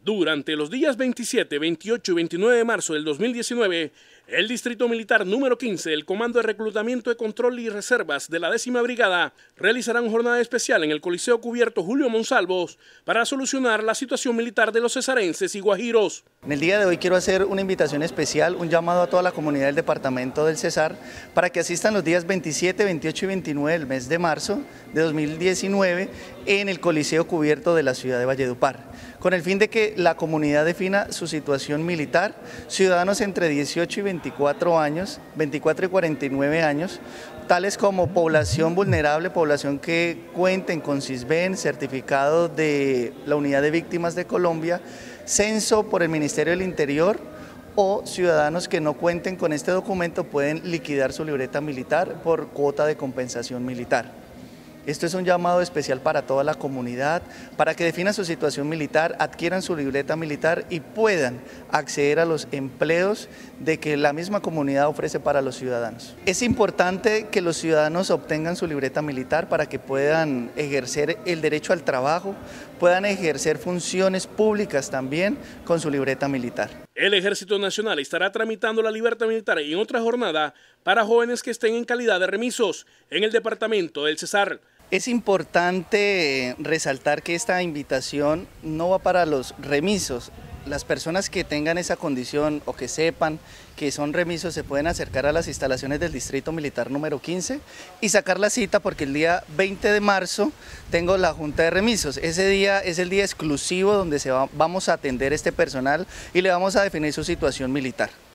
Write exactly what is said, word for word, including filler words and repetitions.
Durante los días veintisiete, veintiocho y veintinueve de marzo del dos mil diecinueve, el Distrito Militar número quince, el Comando de Reclutamiento de Control y Reservas de la décima Brigada, realizarán jornada especial en el Coliseo Cubierto Julio Monsalvos para solucionar la situación militar de los cesarenses y guajiros. En el día de hoy quiero hacer una invitación especial, un llamado a toda la comunidad del departamento del Cesar para que asistan los días veintisiete, veintiocho y veintinueve del mes de marzo de dos mil diecinueve en el Coliseo Cubierto de la ciudad de Valledupar, con el fin de que la comunidad defina su situación militar, ciudadanos entre dieciocho y veinticuatro años, veinticuatro y cuarenta y nueve años, tales como población vulnerable, población que cuenten con CISBEN, certificado de la Unidad de Víctimas de Colombia, censo por el Ministerio del Interior, o ciudadanos que no cuenten con este documento pueden liquidar su libreta militar por cuota de compensación militar. Esto es un llamado especial para toda la comunidad, para que definan su situación militar, adquieran su libreta militar y puedan acceder a los empleos de que la misma comunidad ofrece para los ciudadanos. Es importante que los ciudadanos obtengan su libreta militar para que puedan ejercer el derecho al trabajo, puedan ejercer funciones públicas también con su libreta militar. El Ejército Nacional estará tramitando la libreta militar en otra jornada para jóvenes que estén en calidad de remisos en el departamento del Cesar. Es importante resaltar que esta invitación no va para los remisos. Las personas que tengan esa condición o que sepan que son remisos se pueden acercar a las instalaciones del Distrito Militar número quince y sacar la cita, porque el día veinte de marzo tengo la Junta de Remisos. Ese día es el día exclusivo donde se va, vamos a atender este personal y le vamos a definir su situación militar.